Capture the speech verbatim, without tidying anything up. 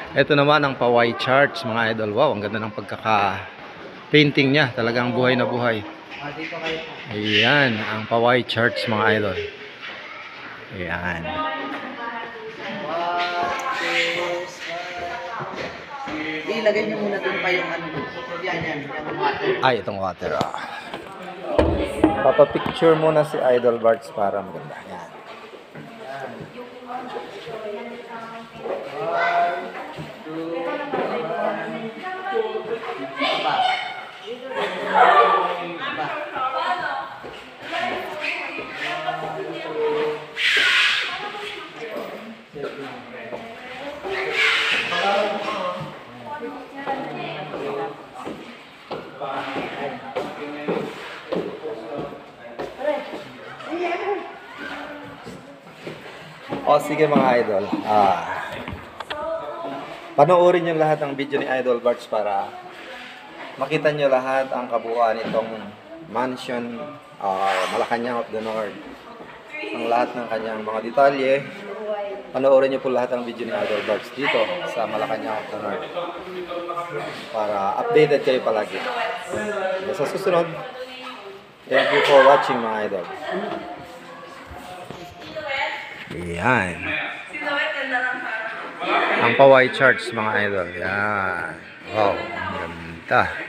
Ito naman ang Paway Church, mga idol. Wow, ang ganda ng pagkaka-painting niya. Talagang buhay na buhay. Ayan, ang Paway Church, mga idol. Ayan. Ilagay niyo muna doon pa yung ano. Yan, yan. Yung water. Ay, itong water. Ah. Papapicture muna si Idol Barts para maganda. Ayan. O sige mga idol, ah, panoorin nyo lahat ng video ni Idol Barts para makita nyo lahat ang kabuuan nitong mansion, uh, Malacanang of the North. Ang lahat ng kanyang mga detalye, panoorin nyo po lahat ng video ni Idol Barts dito sa Malacanang of the North para updated kayo palagi. Sa susunod, thank you for watching mga idol. Yan. Ang Paway Church, mga idol. Yan. Wow, ang ganda.